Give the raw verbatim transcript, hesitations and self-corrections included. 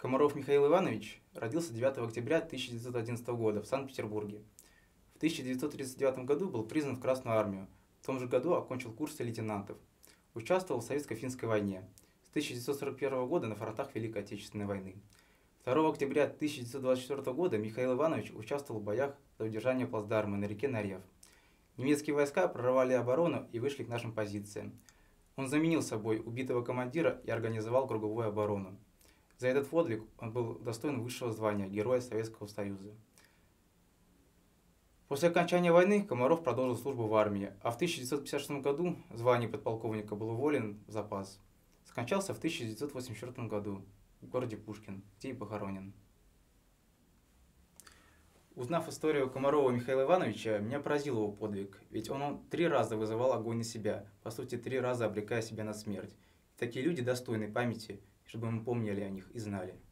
Комаров Михаил Иванович родился девятого октября тысяча девятьсот одиннадцатого года в Санкт-Петербурге. В тысяча девятьсот тридцать девятом году был призван в Красную армию. В том же году окончил курсы лейтенантов. Участвовал в Советско-финской войне. С тысяча девятьсот сорок первого года на фронтах Великой Отечественной войны. второго октября тысяча девятьсот двадцать четвёртого года Михаил Иванович участвовал в боях за удержание плацдарма на реке Нарев. Немецкие войска прорвали оборону и вышли к нашим позициям. Он заменил собой убитого командира и организовал круговую оборону. За этот подвиг он был достоин высшего звания Героя Советского Союза. После окончания войны Комаров продолжил службу в армии, а в тысяча девятьсот пятьдесят шестом году в звании подполковника был уволен в запас. Скончался в тысяча девятьсот восемьдесят четвёртом году в городе Пушкин, где и похоронен. Узнав историю Комарова Михаила Ивановича, меня поразил его подвиг, ведь он, он три раза вызывал огонь на себя, по сути, три раза обрекая себя на смерть. Такие люди достойны памяти, чтобы мы помнили о них и знали.